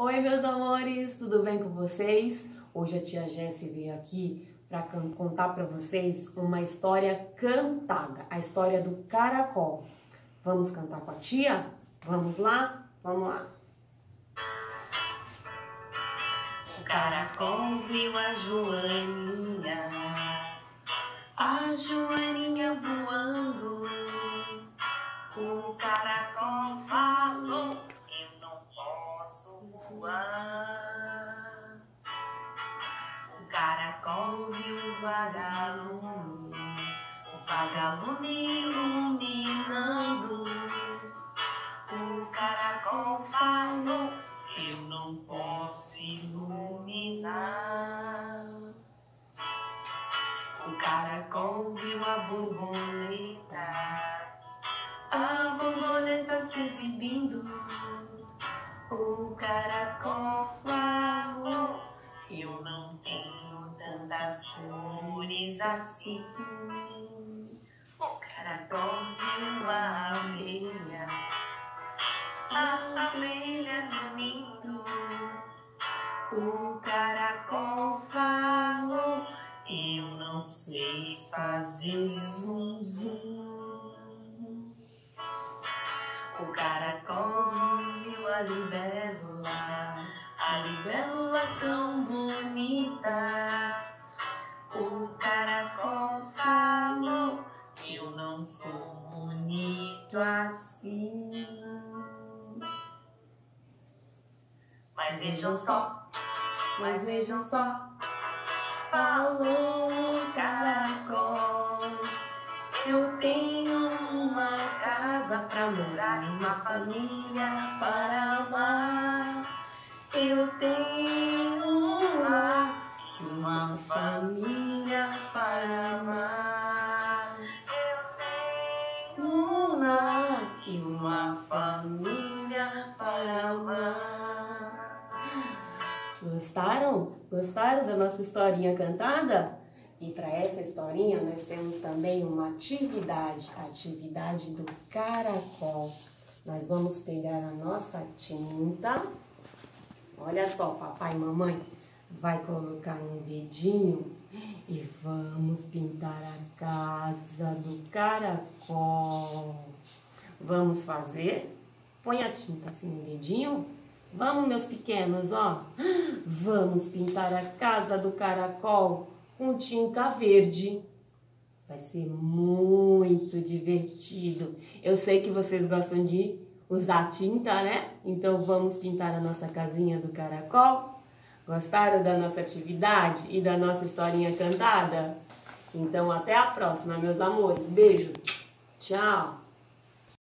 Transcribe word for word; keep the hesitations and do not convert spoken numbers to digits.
Oi, meus amores, tudo bem com vocês? Hoje a tia Jessie veio aqui para contar para vocês uma história cantada, a história do caracol. Vamos cantar com a tia? Vamos lá? Vamos lá. O caracol viu a Joaninha, a Joaninha voando. O caracol falou: eu não posso voar. O caracol viu o vagalume, o vagalume iluminando. O caracol falou: eu não posso iluminar. O caracol viu a borboleta, a borboleta se exibindo. O caracol falou: eu não tenho tantas cores assim. O caracol viu a abelha, a abelha dormindo. O caracol falou: eu não sei fazer zum zum. O caracol viu a libélula, a libélula tão bonita. O caracol falou: eu não sou bonito assim. Mas vejam só, mas vejam só, falou o caracol: eu tenho uma casa pra morar, uma família para amar. Eu tenho um lar, uma família para amar. Eu tenho um lar e uma família para amar. Gostaram? Gostaram da nossa historinha cantada? E para essa historinha nós temos também uma atividade, a atividade do caracol. Nós vamos pegar a nossa tinta. Olha só, papai e mamãe vai colocar no dedinho e vamos pintar a casa do caracol. Vamos fazer? Põe a tinta assim no dedinho. Vamos, meus pequenos, ó. Vamos pintar a casa do caracol com tinta verde. Vai ser muito divertido. Eu sei que vocês gostam de usar tinta, né? Então vamos pintar a nossa casinha do caracol. Gostaram da nossa atividade e da nossa historinha cantada? Então até a próxima, meus amores. Beijo. Tchau.